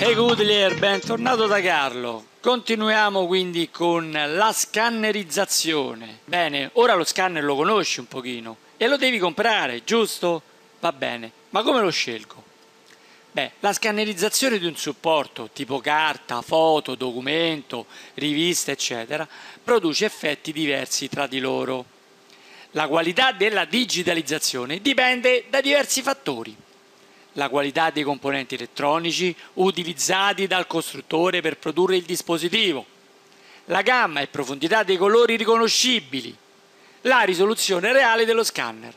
Hey Goodlier, bentornato da Carlo. Continuiamo quindi con la scannerizzazione. Bene, ora lo scanner lo conosci un pochino e lo devi comprare, giusto? Va bene, ma come lo scelgo? Beh, la scannerizzazione di un supporto tipo carta, foto, documento, rivista, eccetera, produce effetti diversi tra di loro. La qualità della digitalizzazione dipende da diversi fattori. La qualità dei componenti elettronici utilizzati dal costruttore per produrre il dispositivo, la gamma e profondità dei colori riconoscibili, la risoluzione reale dello scanner.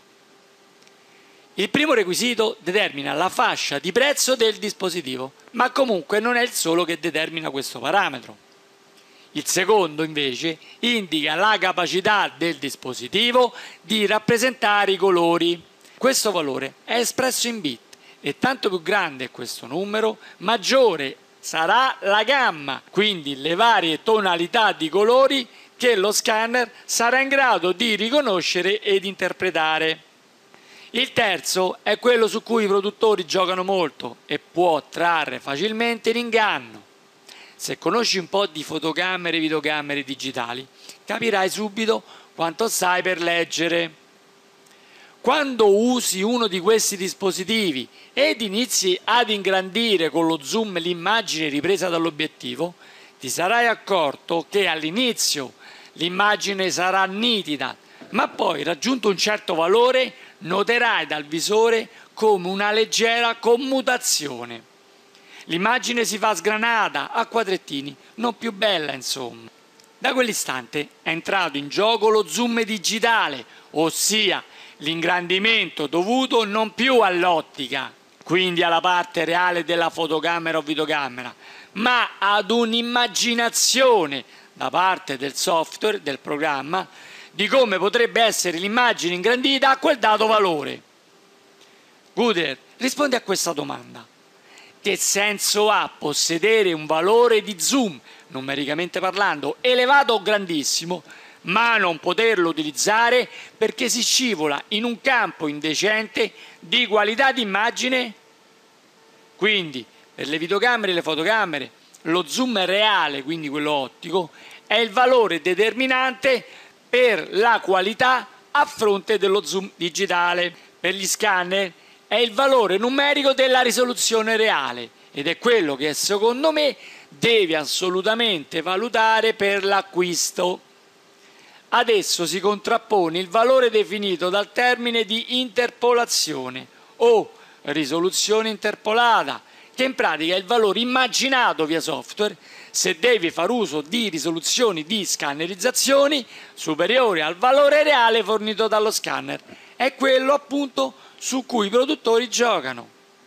Il primo requisito determina la fascia di prezzo del dispositivo, ma comunque non è il solo che determina questo parametro. Il secondo, invece, indica la capacità del dispositivo di rappresentare i colori. Questo valore è espresso in bit e tanto più grande è questo numero, maggiore sarà la gamma, quindi le varie tonalità di colori che lo scanner sarà in grado di riconoscere ed interpretare. Il terzo è quello su cui i produttori giocano molto e può trarre facilmente in inganno. Se conosci un po' di fotocamere e videocamere digitali, capirai subito quanto sai per leggere. Quando usi uno di questi dispositivi ed inizi ad ingrandire con lo zoom l'immagine ripresa dall'obiettivo, ti sarai accorto che all'inizio l'immagine sarà nitida, ma poi raggiunto un certo valore noterai dal visore come una leggera commutazione. L'immagine si fa sgranata a quadrettini, non più bella insomma. Da quell'istante è entrato in gioco lo zoom digitale, ossia l'ingrandimento dovuto non più all'ottica, quindi alla parte reale della fotocamera o videocamera, ma ad un'immaginazione da parte del software, del programma, di come potrebbe essere l'immagine ingrandita a quel dato valore. Goodyear, rispondi a questa domanda. Che senso ha possedere un valore di zoom, numericamente parlando, elevato o grandissimo, ma non poterlo utilizzare perché si scivola in un campo indecente di qualità di immagine? Quindi, per le videocamere e le fotocamere, lo zoom reale, quindi quello ottico, è il valore determinante per la qualità a fronte dello zoom digitale. Per gli scanner è il valore numerico della risoluzione reale ed è quello che secondo me devi assolutamente valutare per l'acquisto. Ad esso si contrappone il valore definito dal termine di interpolazione o risoluzione interpolata, che in pratica è il valore immaginato via software se devi far uso di risoluzioni di scannerizzazioni superiori al valore reale fornito dallo scanner. È quello appunto su cui i produttori giocano.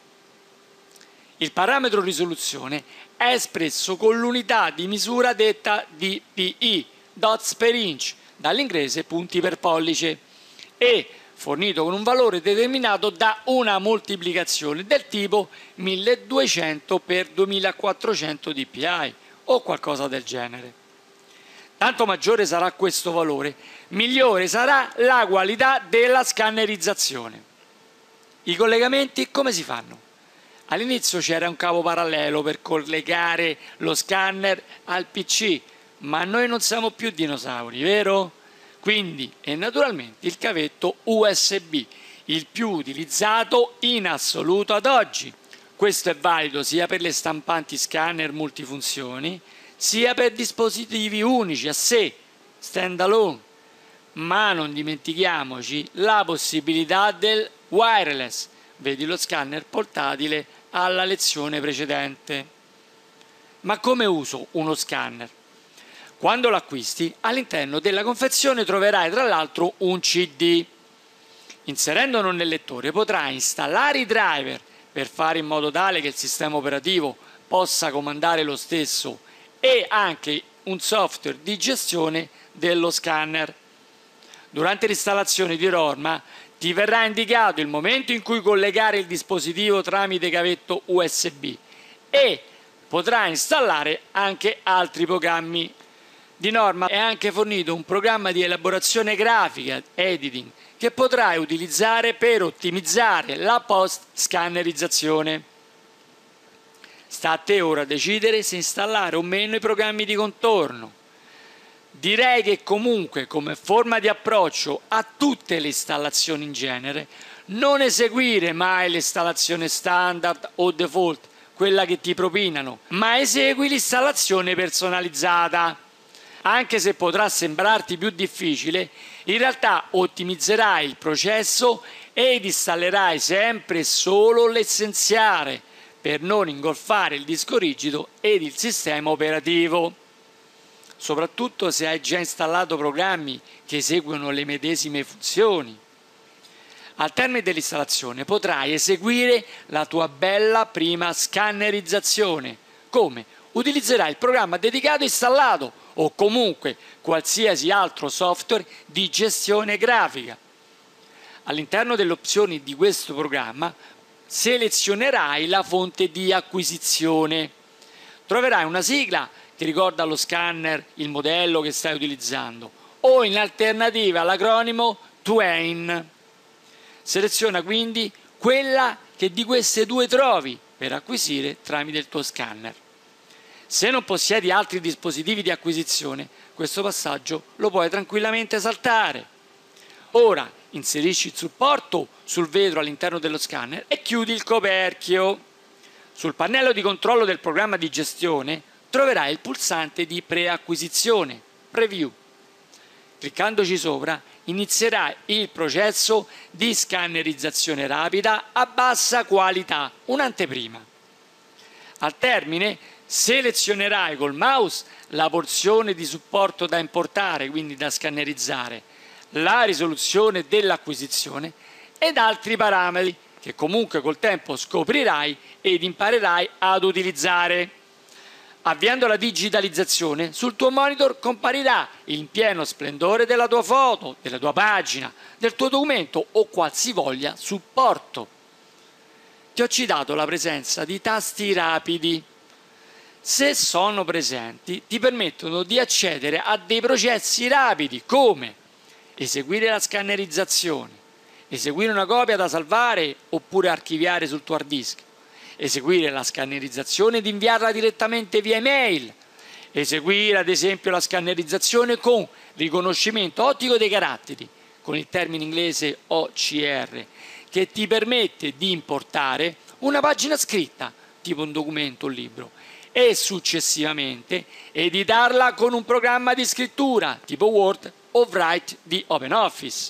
Il parametro risoluzione è espresso con l'unità di misura detta dpi, dots per inch, dall'inglese punti per pollice, e fornito con un valore determinato da una moltiplicazione del tipo 1200 x 2400 dpi o qualcosa del genere. Tanto maggiore sarà questo valore, migliore sarà la qualità della scannerizzazione. I collegamenti come si fanno? All'inizio c'era un cavo parallelo per collegare lo scanner al PC, ma noi non siamo più dinosauri, vero? Quindi è naturalmente il cavetto USB, il più utilizzato in assoluto ad oggi. Questo è valido sia per le stampanti scanner multifunzioni, sia per dispositivi unici a sé, stand-alone. Ma non dimentichiamoci la possibilità del wireless, vedi lo scanner portatile alla lezione precedente. Ma come uso uno scanner? Quando lo acquisti, all'interno della confezione troverai tra l'altro un CD. Inserendolo nel lettore potrai installare i driver per fare in modo tale che il sistema operativo possa comandare lo stesso e anche un software di gestione dello scanner. Durante l'installazione di norma ti verrà indicato il momento in cui collegare il dispositivo tramite cavetto USB e potrai installare anche altri programmi. Di norma è anche fornito un programma di elaborazione grafica, editing, che potrai utilizzare per ottimizzare la post-scannerizzazione. Sta a te ora decidere se installare o meno i programmi di contorno. Direi che comunque, come forma di approccio a tutte le installazioni in genere, non eseguire mai l'installazione standard o default, quella che ti propinano, ma esegui l'installazione personalizzata. Anche se potrà sembrarti più difficile, in realtà ottimizzerai il processo ed installerai sempre solo l'essenziale per non ingolfare il disco rigido ed il sistema operativo. Soprattutto se hai già installato programmi che eseguono le medesime funzioni. Al termine dell'installazione potrai eseguire la tua bella prima scannerizzazione. Come? Utilizzerai il programma dedicato installato o comunque qualsiasi altro software di gestione grafica. All'interno delle opzioni di questo programma selezionerai la fonte di acquisizione. Troverai una sigla che ricorda allo scanner il modello che stai utilizzando o in alternativa l'acronimo Twain. Seleziona quindi quella che di queste due trovi per acquisire tramite il tuo scanner. Se non possiedi altri dispositivi di acquisizione, questo passaggio lo puoi tranquillamente saltare. Ora inserisci il supporto sul vetro all'interno dello scanner e chiudi il coperchio. Sul pannello di controllo del programma di gestione troverai il pulsante di preacquisizione, Preview. Cliccandoci sopra inizierai il processo di scannerizzazione rapida a bassa qualità, un'anteprima. Al termine selezionerai col mouse la porzione di supporto da importare, quindi da scannerizzare, la risoluzione dell'acquisizione ed altri parametri che comunque col tempo scoprirai ed imparerai ad utilizzare. Avviando la digitalizzazione, sul tuo monitor comparirà il pieno splendore della tua foto, della tua pagina, del tuo documento o qualsivoglia supporto. Ti ho citato la presenza di tasti rapidi. Se sono presenti, ti permettono di accedere a dei processi rapidi come eseguire la scannerizzazione, eseguire una copia da salvare oppure archiviare sul tuo hard disk, eseguire la scannerizzazione ed inviarla direttamente via email, eseguire ad esempio la scannerizzazione con riconoscimento ottico dei caratteri, con il termine inglese OCR, che ti permette di importare una pagina scritta, tipo un documento o un libro, e successivamente editarla con un programma di scrittura, tipo Word o Write di OpenOffice.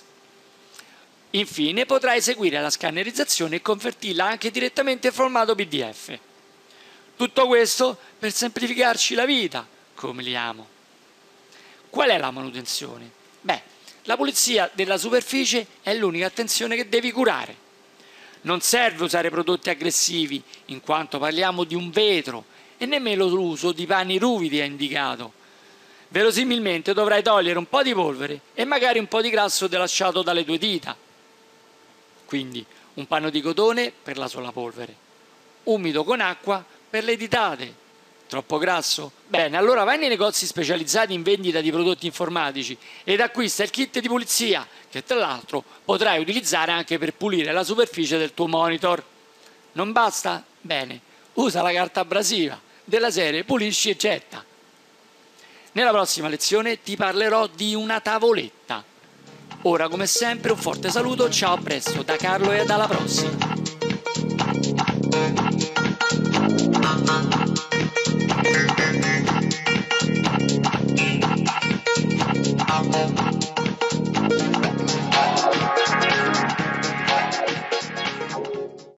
Infine potrai eseguire la scannerizzazione e convertirla anche direttamente in formato PDF. Tutto questo per semplificarci la vita, come li amo. Qual è la manutenzione? Beh, la pulizia della superficie è l'unica attenzione che devi curare. Non serve usare prodotti aggressivi, in quanto parliamo di un vetro, e nemmeno l'uso di panni ruvidi è indicato. Verosimilmente dovrai togliere un po' di polvere e magari un po' di grasso delasciato dalle tue dita. Quindi un panno di cotone per la sola polvere, umido con acqua per le ditate. Troppo grasso? Bene, allora vai nei negozi specializzati in vendita di prodotti informatici ed acquista il kit di pulizia, che tra l'altro potrai utilizzare anche per pulire la superficie del tuo monitor. Non basta? Bene, usa la carta abrasiva della serie Pulisci e getta. Nella prossima lezione ti parlerò di una tavoletta. Ora, come sempre, un forte saluto, ciao, a presto da Carlo e alla prossima!